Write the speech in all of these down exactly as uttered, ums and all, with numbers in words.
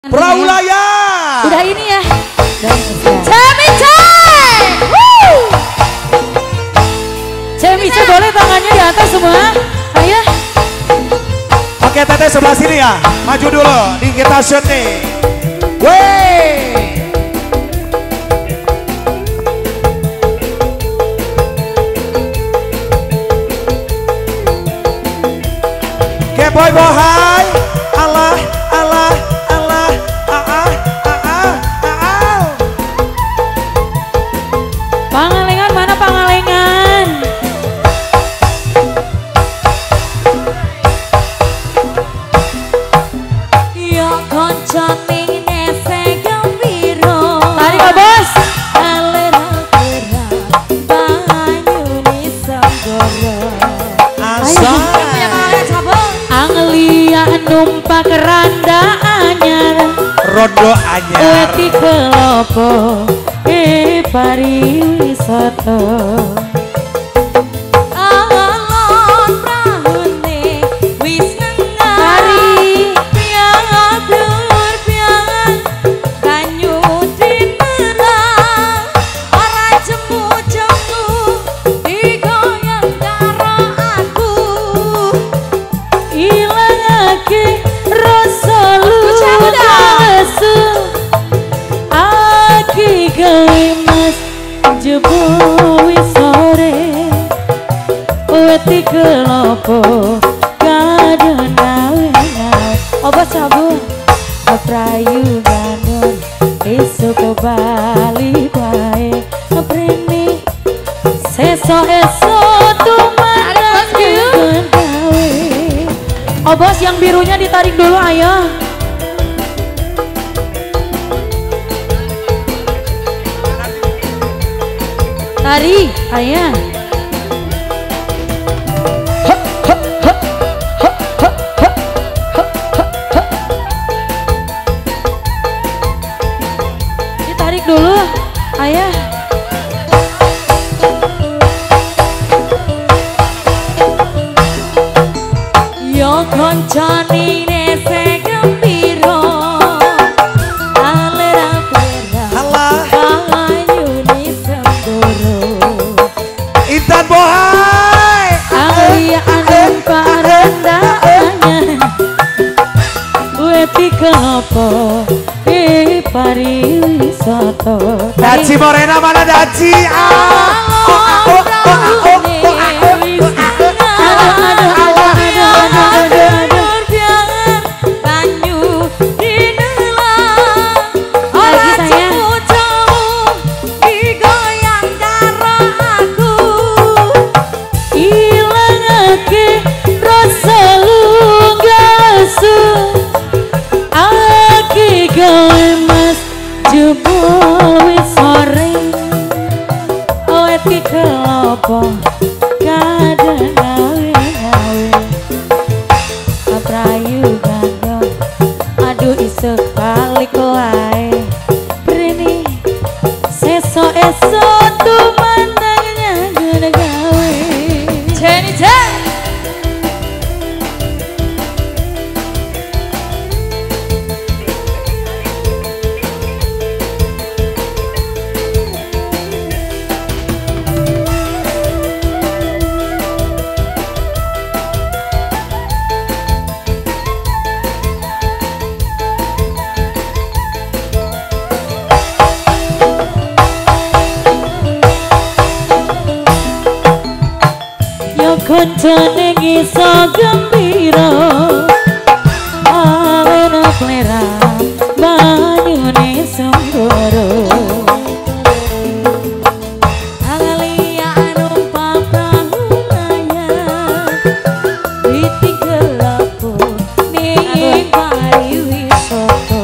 Praulaya. Udah ini ya. Cemice. Cemice boleh tangannya di atas semua. Ayo. Oke teteh sebelah sini ya. Maju dulu. Di kita shoot nih. Wey. Oke boy boy hai. Allah Allah Allah. Ah ah ah ah ah. Pangalengan mana Pangalengan? Yo koncone nese gembiro. Tarik Pak Bos. Alera gerak banyu ni senggoro. Asa. Anglia numpak keranda anyar. Rondo anyar. Weti kelopo e pariwisata. Alon prahune wis nengah. Mari. Piang blur piang banyu dinerang. Ora jemu-jemu digoyang karo aku. Ilangake rasa lusu. Aki gawe mas jebul sore. Weti kelopo kadon nawe nawe. Obat sabun Aprayu Bandung esok ke Bali bae Prini sesok-esok tumaran dengan gawe. Oh bos yang birunya ditarik dulu ayo. Tarik ayah. Ditarik dulu ayah. Yo koncone nese gembiro. Alera gerak Allah. banyu ni senggoro. Intan bohai. Anglia anun parendanya. Weti kelopo e pariwisata. Daci Morena mana Daci? Ah. Oh, ah, oh, ah, oh, ah, oh, ah, oh, ah, oh. Kelopo kadang gawe-gawe Aprayu Bandung aduh isuk balik wae Prini sesok-esok tuh mandangnya gede gawe Jenny Jen. Koncone ngiso gembira alena plera banyune senggoro. Anglia numpak praulaya. Witi kelopo ning pariwisata.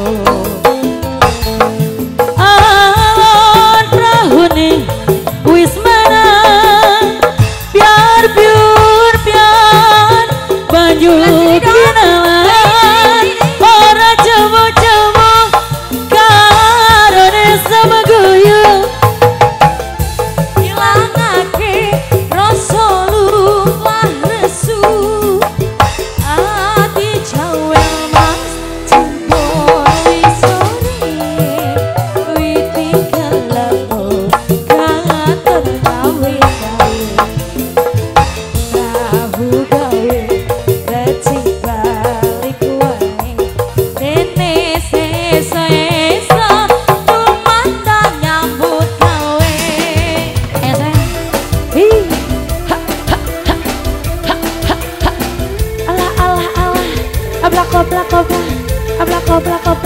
Alon prahune wis menang biar biur biar banyu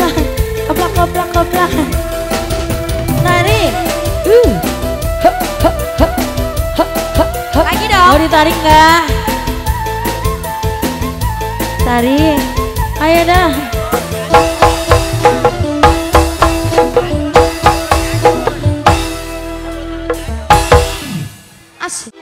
koplah, koplah, koplah, koplah. Tarik. Uh. Lagi dong. Mau ditarik nggak? Tarik. Ayo dah. Asik.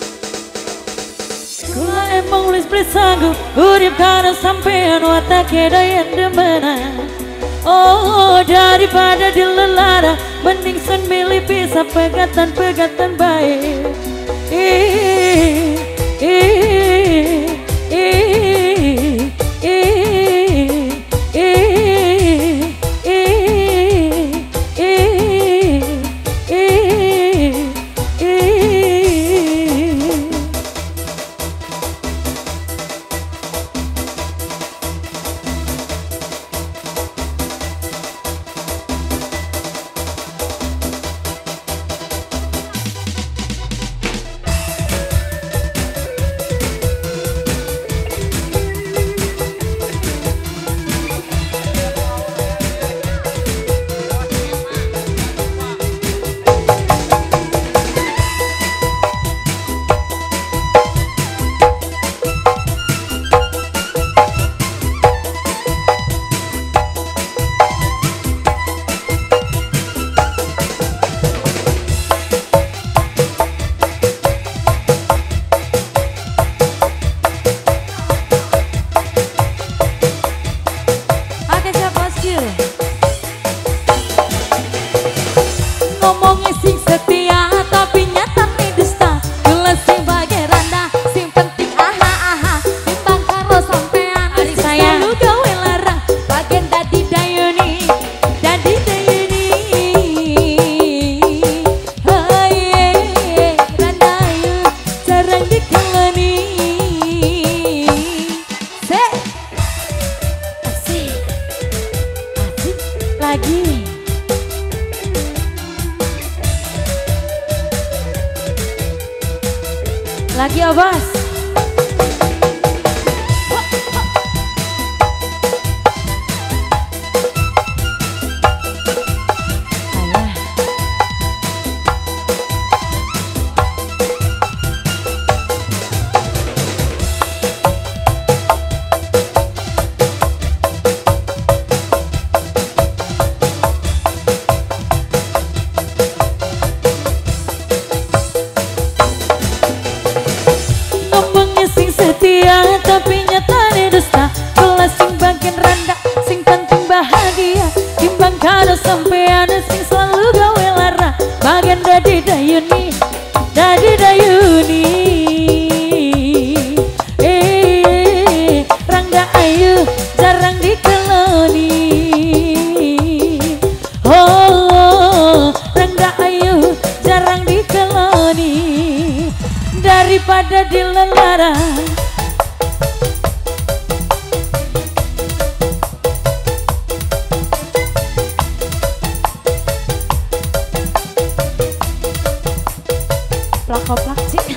Kula emang wis bersanggup urip karena sampean watak kedayan demenan. Oh daripada dilelara mending sen milih pisah pegatan-pegatan baik. Ih, ih, ih, ih, ih, ih, ih, ih, ih. Oke siap bosku. Ngomongnya sing setia tapi nyatane dusta. Gula sing bagai rendah sing penting aha aha. Timbang karo sampean Ari sayang. selalu gawe larang. Bagian dadi dayuni, dadi dayuni. Hai randayu jarang dikeleni. Se asik asik lagi. Lagi ya bos. Ayah. Ngomongnya sing setia tapi nyatane dusta. Kelas sing bagian rendah sing penting bahagia. Timbang karo sampean sing selalu gawe lara. Bagian dadi dayuni, dadi dayuni. Eh, rangga ayu jarang dikeloni. Oh, rangga ayu jarang dikeloni. Daripada dilelara plak-plak sih.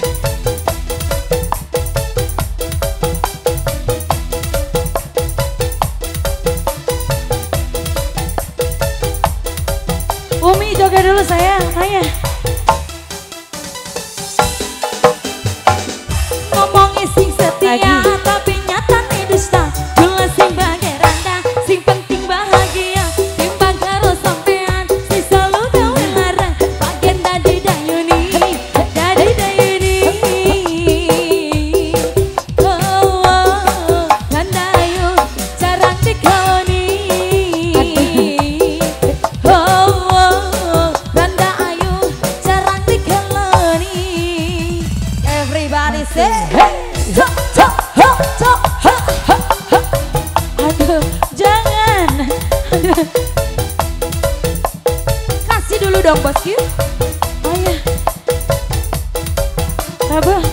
Umi joget dulu sayang, ayah. Ngomongnya sing setia Lagi. tapi nyatane dusta. Gula sing bagai rendah sing penting bahagia. Timbang karo sampean sing selalu gawe larang. Bagian dadi dayuni, dadi dayuni. Oh, oh, randayu jarang dikeloni. Oh, oh, randayu jarang dikeloni. Everybody say hey, ho, ho, ho, ho, ho, ho, ho. Aduh, jangan. Aduh, Kasih dulu dong bosku. ayah. Apa?